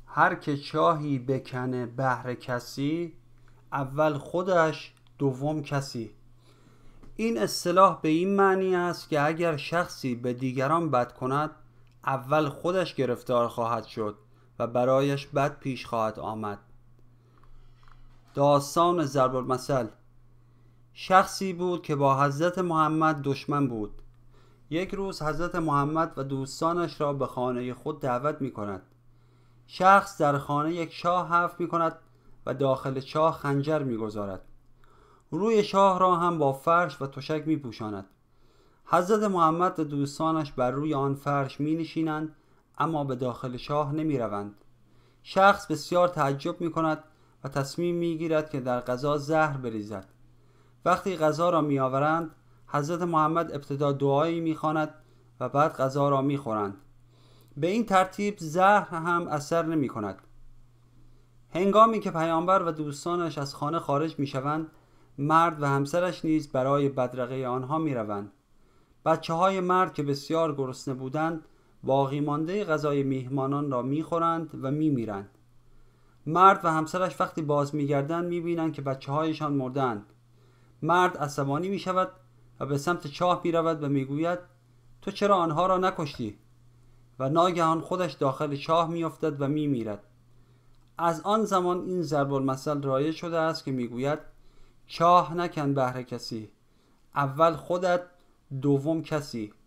هر که چاهی بکنه بهر کسی، اول خودش دوم کسی. این اصطلاح به این معنی است که اگر شخصی به دیگران بد کند، اول خودش گرفتار خواهد شد و برایش بد پیش خواهد آمد. داستان ضرب المثل. شخصی بود که با حضرت محمد دشمن بود. یک روز حضرت محمد و دوستانش را به خانه خود دعوت می کند. شخص در خانه یک چاه حفر می کند و داخل چاه خنجر می گذارد. روی چاه را هم با فرش و تشک می پوشاند. حضرت محمد و دوستانش بر روی آن فرش می نشینند، اما به داخل چاه نمی روند. شخص بسیار تعجب می کند و تصمیم می گیرد که در غذا زهر بریزد. وقتی غذا را می آورند، حضرت محمد ابتدا دعایی می خواند و بعد غذا را می خورند. به این ترتیب زهر هم اثر نمی کند. هنگامی که پیامبر و دوستانش از خانه خارج می شوند، مرد و همسرش نیز برای بدرقه آنها می روند. بچه های مرد که بسیار گرسنه بودند، باقی مانده غذای میهمانان را می خورند و می میرند. مرد و همسرش وقتی باز می گردند می بینند که بچه هایشان مردند. مرد عصبانی می شود و به سمت چاه می رود و می گوید تو چرا آنها را نکشتی؟ و ناگهان خودش داخل چاه می افتد و می میرد. از آن زمان این ضرب المثل رایج شده است که می گوید چاه نکن بهر کسی، اول خودت دوم کسی.